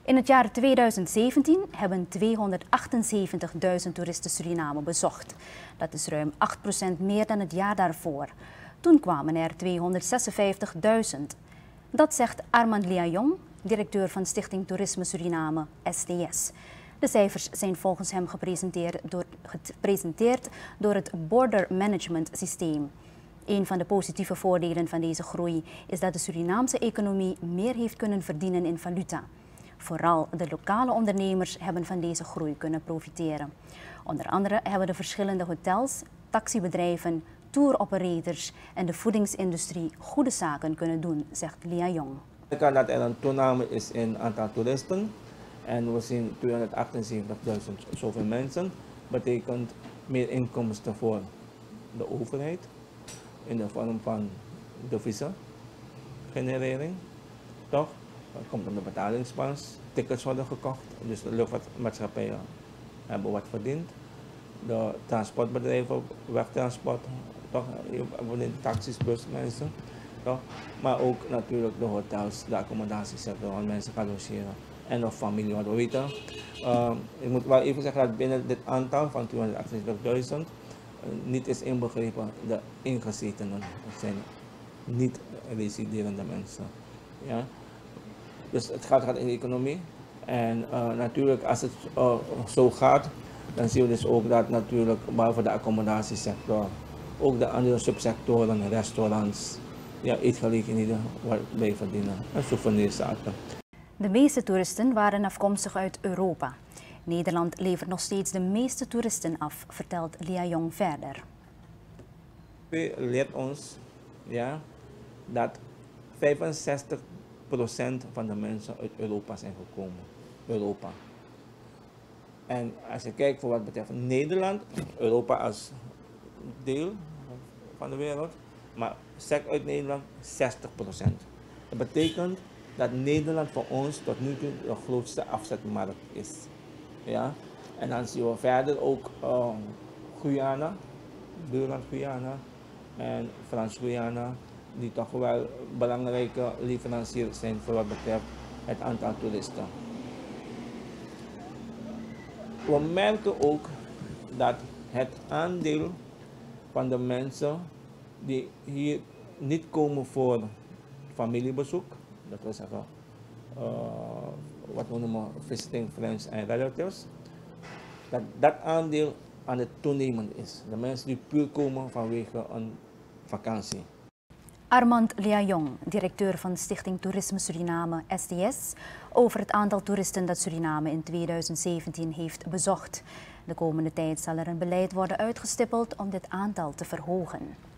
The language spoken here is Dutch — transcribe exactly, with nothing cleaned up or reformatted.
In het jaar tweeduizend zeventien hebben tweehonderdachtenzeventigduizend toeristen Suriname bezocht. Dat is ruim acht procent meer dan het jaar daarvoor. Toen kwamen er tweehonderdzesenvijftigduizend. Dat zegt Armand Liajong, directeur van Stichting Toerisme Suriname, S T S. De cijfers zijn volgens hem gepresenteerd door, gepresenteerd door het Border Management Systeem. Een van de positieve voordelen van deze groei is dat de Surinaamse economie meer heeft kunnen verdienen in valuta. Vooral de lokale ondernemers hebben van deze groei kunnen profiteren. Onder andere hebben de verschillende hotels, taxibedrijven, touroperators en de voedingsindustrie goede zaken kunnen doen, zegt Liajong. Ik kan dat er een toename is in aantal toeristen en we zien tweehonderdachtenzeventigduizend zoveel mensen. Betekent meer inkomsten voor de overheid in de vorm van deviezengenerering, toch? Dat komt om de betalingsbalans, tickets worden gekocht, dus de luchtvaartmaatschappijen hebben wat verdiend. De transportbedrijven, wegtransport, toch? De taxis, busmensen, toch? Maar ook natuurlijk de hotels, de accommodatiesector, waar mensen gaan logeren en of familie. Want we weten, uh, ik moet wel even zeggen dat binnen dit aantal van tweehonderdachtenzeventigduizend uh, niet is inbegrepen de ingezetenen. Dat zijn niet residerende mensen. Ja? Dus het gaat, gaat in de economie. En uh, natuurlijk als het uh, zo gaat, dan zien we dus ook dat natuurlijk, behalve de accommodatiesector, ook de andere subsectoren, restaurants, ja, eetgelegenheden bij verdienen en souvenirzaken. De meeste toeristen waren afkomstig uit Europa. Nederland levert nog steeds de meeste toeristen af, vertelt Liajong verder. Het leert ons ja, dat vijfenzestig procent van de mensen uit Europa zijn gekomen. Europa. En als je kijkt voor wat betreft Nederland, Europa als deel van de wereld, maar sec uit Nederland zestig procent. Dat betekent dat Nederland voor ons tot nu toe de grootste afzetmarkt is. Ja? En dan zien we verder ook uh, Guyana, buurland Guyana en Frans-Guyana, die toch wel belangrijke leveranciers zijn voor wat betreft het aantal toeristen. We merken ook dat het aandeel van de mensen die hier niet komen voor familiebezoek, dat wil zeggen uh, wat we noemen visiting friends en relatives, dat dat aandeel aan het toenemen is. De mensen die puur komen vanwege een vakantie. Armand Liajong, directeur van Stichting Toerisme Suriname, S T S, over het aantal toeristen dat Suriname in tweeduizend zeventien heeft bezocht. De komende tijd zal er een beleid worden uitgestippeld om dit aantal te verhogen.